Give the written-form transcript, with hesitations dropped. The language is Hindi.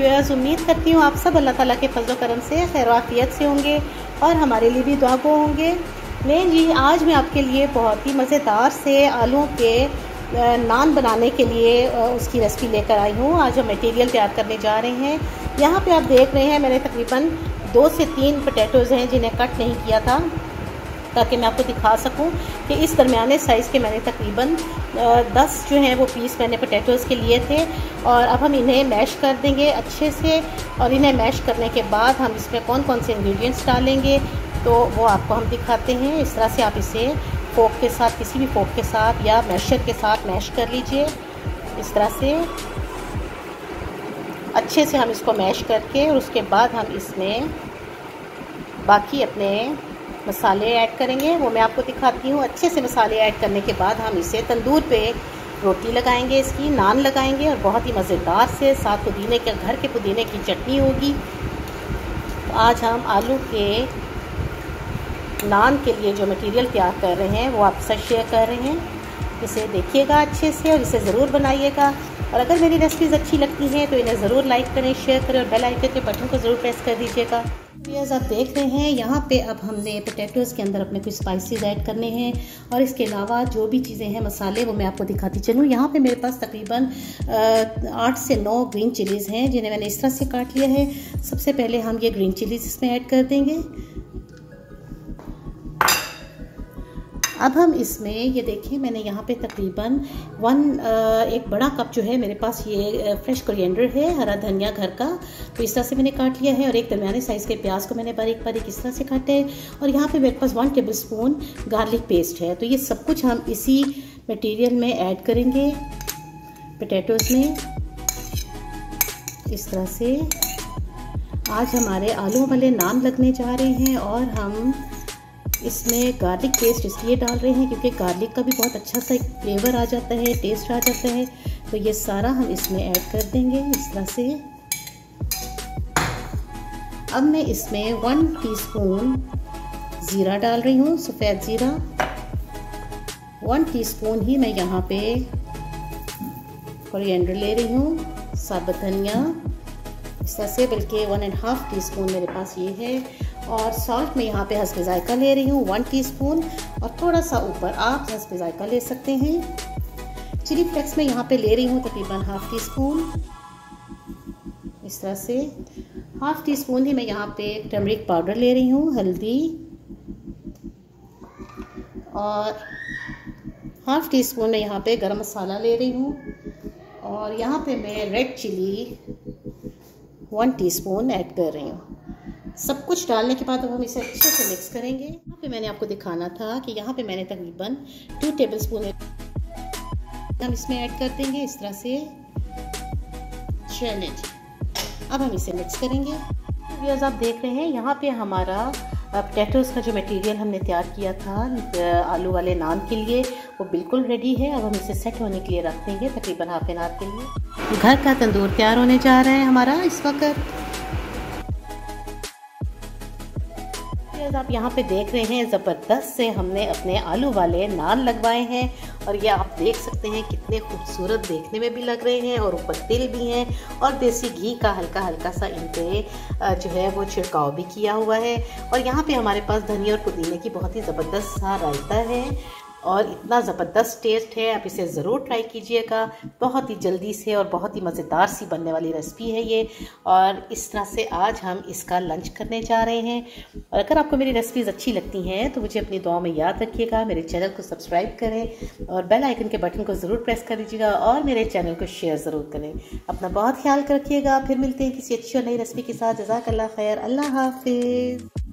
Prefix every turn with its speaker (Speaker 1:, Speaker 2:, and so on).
Speaker 1: व्यूअर्स, उम्मीद करती हूँ आप सब अल्लाह ताला के फज़्ल व करम से खैर आफियत से होंगे और हमारे लिए भी दुआ को होंगे। नहीं जी, आज मैं आपके लिए बहुत ही मज़ेदार से आलू के नान बनाने के लिए उसकी रेसिपी लेकर आई हूँ। आज हम मटेरियल तैयार करने जा रहे हैं। यहाँ पे आप देख रहे हैं मैंने तकरीबन 2 से 3 पोटैटोज़ हैं जिन्हें कट नहीं किया था, ताकि मैं आपको दिखा सकूं कि इस दरमियाने साइज़ के मैंने तकरीबन 10 जो हैं वो पीस मैंने पोटैटोज़ के लिए थे। और अब हम इन्हें मैश कर देंगे अच्छे से, और इन्हें मैश करने के बाद हम इसमें कौन कौन से इंग्रेडिएंट्स डालेंगे तो वो आपको हम दिखाते हैं। इस तरह से आप इसे फोक के साथ, किसी भी फोक के साथ या मैशर के साथ मैश कर लीजिए। इस तरह से अच्छे से हम इसको मैश करके, और उसके बाद हम इसमें बाकी अपने मसाले ऐड करेंगे, वो मैं आपको दिखाती हूँ। अच्छे से मसाले ऐड करने के बाद हम इसे तंदूर पे रोटी लगाएंगे, इसकी नान लगाएंगे, और बहुत ही मज़ेदार से साथ पुदीने के, घर के पुदीने की चटनी होगी। तो आज हम आलू के नान के लिए जो मटेरियल तैयार कर रहे हैं वो आपके साथ शेयर कर रहे हैं। इसे देखिएगा अच्छे से और इसे ज़रूर बनाइएगा। और अगर मेरी रेसिपीज़ अच्छी लगती हैं तो इन्हें ज़रूर लाइक करें, शेयर करें, और बेल आइकन के बटन को ज़रूर प्रेस कर दीजिएगा। व्यूअर्स, आप देख रहे हैं यहाँ पे अब हमने पोटैटोज़ के अंदर अपने कुछ स्पाइसेस ऐड करने हैं, और इसके अलावा जो भी चीज़ें हैं मसाले वो मैं आपको दिखाती चलूँ। यहाँ पे मेरे पास तकरीबन 8 से 9 ग्रीन चिलीज़ हैं जिन्हें मैंने इस तरह से काट लिया है। सबसे पहले हम ये ग्रीन चिलीज़ इसमें ऐड कर देंगे। अब हम इसमें ये देखिए, मैंने यहाँ पे तकरीबन एक बड़ा कप जो है मेरे पास ये फ्रेश कोरिएंडर है, हरा धनिया घर का, तो इस तरह से मैंने काट लिया है। और एक दरमियाने साइज़ के प्याज को मैंने बारीक बारीक इस तरह से काटे है। और यहाँ पे मेरे पास 1 टेबलस्पून गार्लिक पेस्ट है। तो ये सब कुछ हम इसी मटेरियल में ऐड करेंगे, पोटैटोज़ में। इस तरह से आज हमारे आलू वाले नान लगने जा रहे हैं, और हम इसमें गार्लिक पेस्ट इसलिए डाल रहे हैं क्योंकि गार्लिक का भी बहुत अच्छा सा एक फ्लेवर आ जाता है, टेस्ट आ जाता है। तो ये सारा हम इसमें ऐड कर देंगे इस तरह से। अब मैं इसमें 1 टीस्पून ज़ीरा डाल रही हूँ, सफ़ेद ज़ीरा। 1 टीस्पून ही मैं यहाँ पे कोरिएंडर ले रही हूँ, साबुत धनिया इस तरह से, बल्कि 1.5 टीस्पून मेरे पास ये है। और सॉल्ट मैं यहाँ पे हस्बे ज़ायका ले रही हूँ 1 टीस्पून, और थोड़ा सा ऊपर आप हस्बे ज़ायका ले सकते हैं। चिली फ्लेक्स मैं यहाँ पे ले रही हूँ तकरीबन 1/2 टीस्पून। इस तरह से 1/2 टीस्पून ही मैं यहाँ पे टर्मरिक पाउडर ले रही हूँ, हल्दी, और 1/2 टीस्पून मैं यहाँ पे गरम मसाला ले रही हूँ। और यहाँ पे मैं रेड चिली 1 टीस्पून ऐड कर रही हूँ। सब कुछ डालने के बाद अब हम इसे अच्छे से मिक्स करेंगे। यहाँ पे मैंने आपको दिखाना था कि यहाँ पे मैंने तकरीबन 2 टेबलस्पून हम इसमें ऐड कर देंगे इस तरह से। चलिए, अब हम इसे मिक्स करेंगे। व्यूअर्स, आप देख रहे हैं यहाँ पे हमारा पोटैटोज़ का जो मटेरियल हमने तैयार किया था आलू वाले नान के लिए वो बिल्कुल रेडी है। अब हम इसे सेट होने के लिए रख देंगे तकरीबन हाफ एन आवर के लिए। घर का तंदूर तैयार होने जा रहा है हमारा इस वक्त। आप यहाँ पे देख रहे हैं ज़बरदस्त से हमने अपने आलू वाले नान लगवाए हैं, और ये आप देख सकते हैं कितने खूबसूरत देखने में भी लग रहे हैं, और ऊपर तिल भी हैं, और देसी घी का हल्का हल्का सा इन पे जो है वो छिड़काव भी किया हुआ है। और यहाँ पे हमारे पास धनिया और पुदीने की बहुत ही ज़बरदस्त सा रायता है, और इतना ज़बरदस्त टेस्ट है। आप इसे ज़रूर ट्राई कीजिएगा। बहुत ही जल्दी से और बहुत ही मज़ेदार सी बनने वाली रेसिपी है ये, और इस तरह से आज हम इसका लंच करने जा रहे हैं। और अगर आपको मेरी रेसिपीज़ अच्छी लगती हैं तो मुझे अपनी दुआ में याद रखिएगा। मेरे चैनल को सब्सक्राइब करें और बेल आइकन के बटन को ज़रूर प्रेस कर दीजिएगा, और मेरे चैनल को शेयर ज़रूर करें। अपना बहुत ख्याल रखिएगा। फिर मिलते हैं किसी अच्छी और नई रेसिपी के साथ। जज़ाकल्लाह खैर। अल्लाह हाफिज़।